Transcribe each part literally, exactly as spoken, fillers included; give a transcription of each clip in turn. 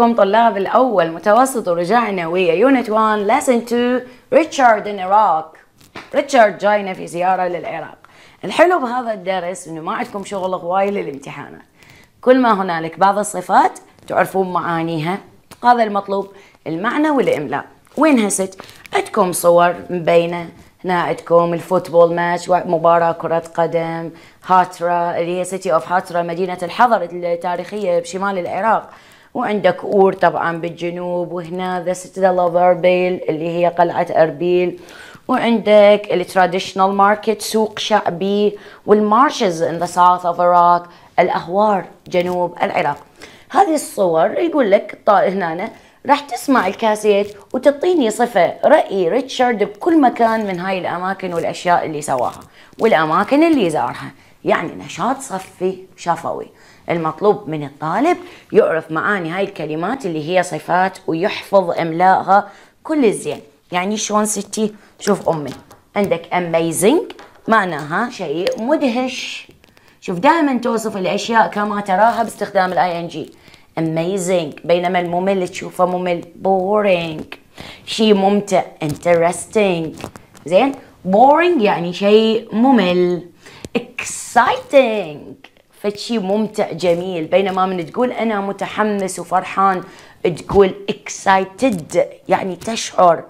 بكم طلاب الأول متوسط، ورجعنا ويا يونت واحد lesson two ريتشارد in Iraq. ريتشارد جاينا في زيارة للعراق. الحلو بهذا الدرس إنه ما عندكم شغل هواي للامتحانات، كل ما هنالك بعض الصفات تعرفون معانيها، هذا المطلوب، المعنى والإملاء. وين هست؟ عندكم صور مبينة، هنا عندكم الفوتبول ماتش، مباراة كرة قدم، هاترا اللي هي سيتي اوف هاترا، مدينة الحضر التاريخية بشمال العراق، وعندك اور طبعا بالجنوب، وهنا ذا سيتادل اوف اربيل اللي هي قلعة اربيل، وعندك التراديشنال ماركت سوق شعبي، والمارشز ان ذا ساوث اوف Iraq الاهوار جنوب العراق. هذه الصور يقول لك هنا راح تسمع الكاسيت وتعطيني صفة رأي ريتشارد بكل مكان من هاي الأماكن والأشياء اللي سواها والأماكن اللي زارها، يعني نشاط صفي شفوي. المطلوب من الطالب يعرف معاني هاي الكلمات اللي هي صفات ويحفظ إملاءها كل الزين. يعني شلون ستي؟ شوف أمي، عندك amazing معناها شيء مدهش. شوف دائما توصف الأشياء كما تراها باستخدام الاي ان جي. amazing، بينما الممل تشوفه ممل boring. شيء ممتع interesting. زين، boring يعني شيء ممل. exciting فشي ممتع جميل، بينما من تقول أنا متحمس وفرحان تقول excited يعني تشعر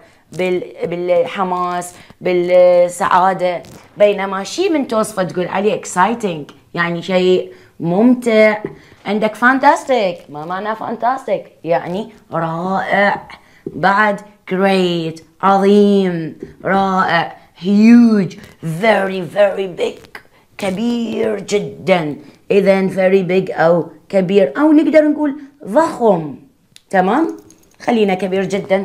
بالحماس بالسعادة، بينما شيء من توصفه تقول عليه exciting يعني شيء ممتع. عندك fantastic، ما معنى fantastic؟ يعني رائع. بعد great عظيم رائع. huge very very big كبير جدا. إذن very big أو كبير، أو نقدر نقول ضخم. تمام؟ خلينا كبير جدا،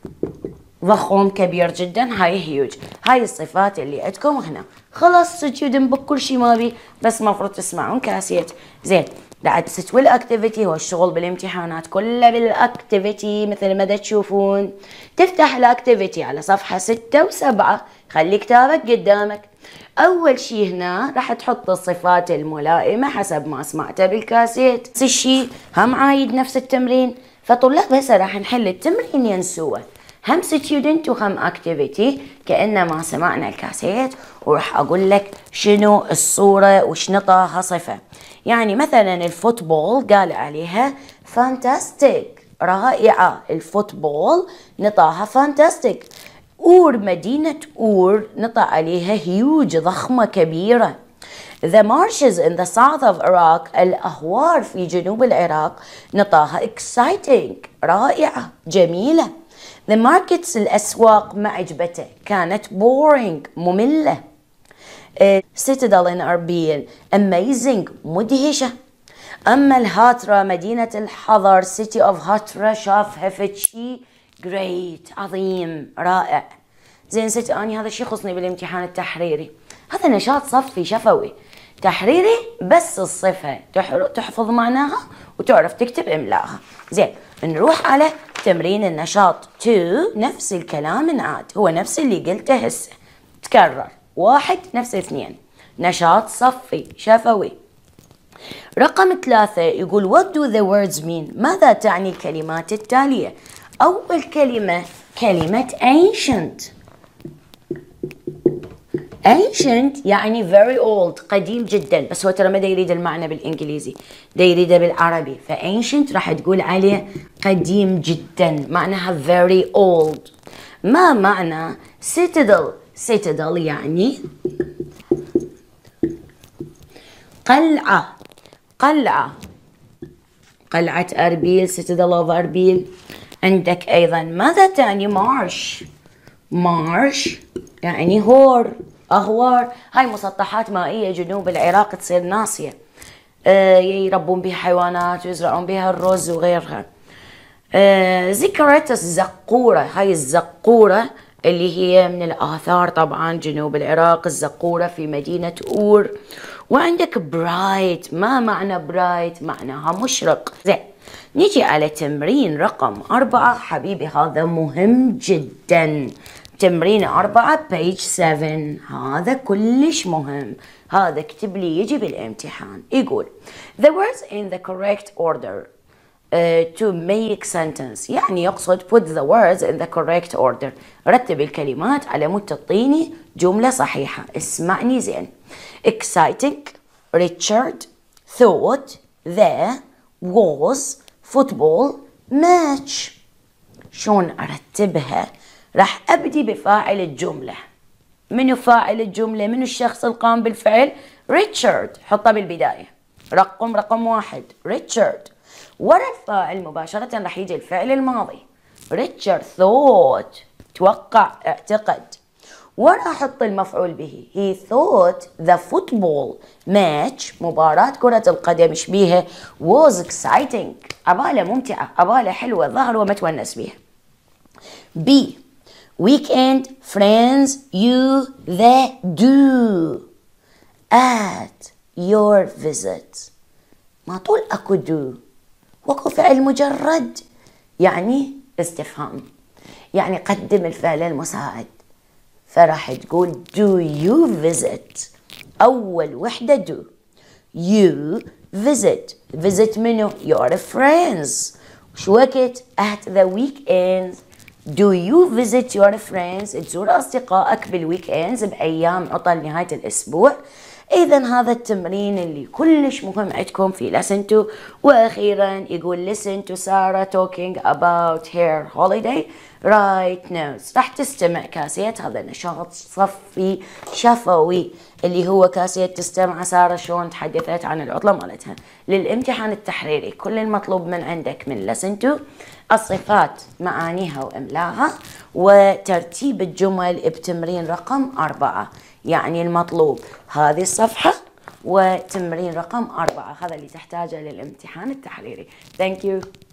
ضخم، كبير جدا، هاي هيوج. هاي الصفات اللي عندكم هنا. خلاص ستودنت بوك كل شيء ما بي، بس مفروض تسمعون كاسيت. زين، بعد ست والاكتيفيتي هو الشغل بالامتحانات كله بالاكتيفيتي مثل ما تشوفون. تفتح الاكتيفيتي على صفحة ستة وسبعة، خلي كتابك قدامك. أول شيء هنا راح تحط الصفات الملائمة حسب ما سمعته بالكاسيت. نفس الشيء هم عايد نفس التمرين، فطلاب هسه راح نحل التمرين ينسوه، هم ستودنت وهم اكتيفيتي كأنما سمعنا الكاسيت، وراح أقول لك شنو الصورة وش نطاها صفة. يعني مثلا الفوتبول قال عليها فانتاستيك رائعة، الفوتبول نطاها فانتاستيك. اور مدينة اور نطع عليها هيوج ضخمة كبيرة. The marshes in the south of Iraq الأهوار في جنوب العراق نطاها exciting رائعة جميلة. The markets الأسواق ما عجبته، كانت boring مملة. uh, Citadel in أربيل amazing مدهشة. أما الهاترا مدينة الحضر city of هاترا شافها فتشي great عظيم رائع. زين ست أني هذا الشيء خصني بالامتحان التحريري، هذا نشاط صفي شفوي تحريري، بس الصفة تحفظ معناها وتعرف تكتب إملاءها. زين، نروح على تمرين النشاط تو. نفس الكلام نعاد، هو نفس اللي قلته هسه تكرر، واحد نفس اثنين، نشاط صفي شفوي. رقم ثلاثة يقول what do the words mean؟ ماذا تعني الكلمات التالية؟ أول كلمة كلمة ancient. ancient يعني very old قديم جدا، بس هو ترى ما دا يريد المعنى بالإنجليزي، دا يريده بالعربي. فancient راح تقول عليه قديم جدا، معناها very old. ما معنى citadel؟ citadel يعني قلعة، قلعة، قلعة أربيل citadel of أربيل. عندك أيضا ماذا تعني marsh؟ marsh يعني هور، أهوار. هاي مسطحات مائية جنوب العراق تصير ناصية، آه يربون بها حيوانات ويزرعون بها الرز وغيرها. آه ذكرت الزقورة، هاي الزقورة اللي هي من الآثار طبعا جنوب العراق، الزقورة في مدينة اور. وعندك برايت، ما معنى برايت؟ معناها مشرق. زين، نيجي على تمرين رقم أربعة. حبيبي هذا مهم جدا، تمرين أربعة page سبعة، هذا كلش مهم، هذا اكتب لي يجي بالامتحان. يقول the words in the correct order uh, to make sentence، يعني يقصد put the words in the correct order، رتب الكلمات على مود تعطيني جملة صحيحة. اسمعني زين. exciting، Richard thought there was football match. شلون أرتبها؟ راح أبدي بفاعل الجملة. منو فاعل الجملة؟ منو الشخص القام بالفعل؟ ريتشارد، حطه بالبداية. رقم رقم واحد ريتشارد. ورا الفاعل مباشرة راح يجي الفعل الماضي. ريتشارد thought، توقع، اعتقد. ورا أحط المفعول به. he thought the football match، مباراة كرة القدم إيش بيها؟ was exciting، أباله ممتعة، أباله حلوة، ظهر ومتونس بيها. B weekend friends you the do at your visit. ما طول أكو do، وأكو فعل مجرد يعني استفهام، يعني قدم الفعل المساعد. فراح تقول do you visit، أول وحدة do. you visit، visit منو؟ your friends. وش وقت؟ at the weekends. do you visit your friends، تزور أصدقائك بالويكندز، بأيام عطل نهاية الأسبوع. إذا هذا التمرين اللي كلش مهم عندكم في lesson two. وأخيرا يقول listen to Sarah talking about her holiday write notes. راح تستمع كاسية، هذا نشاط صفي شفوي اللي هو كاسية تستمع سارة شلون تحدثت عن العطلة مالتها. للامتحان التحريري كل المطلوب من عندك من lesson two الصفات معانيها وإملاها وترتيب الجمل بتمرين رقم أربعة. يعني المطلوب هذه الصفحة وتمرين رقم أربعة، هذا اللي تحتاجه للامتحان التحريري. Thank you.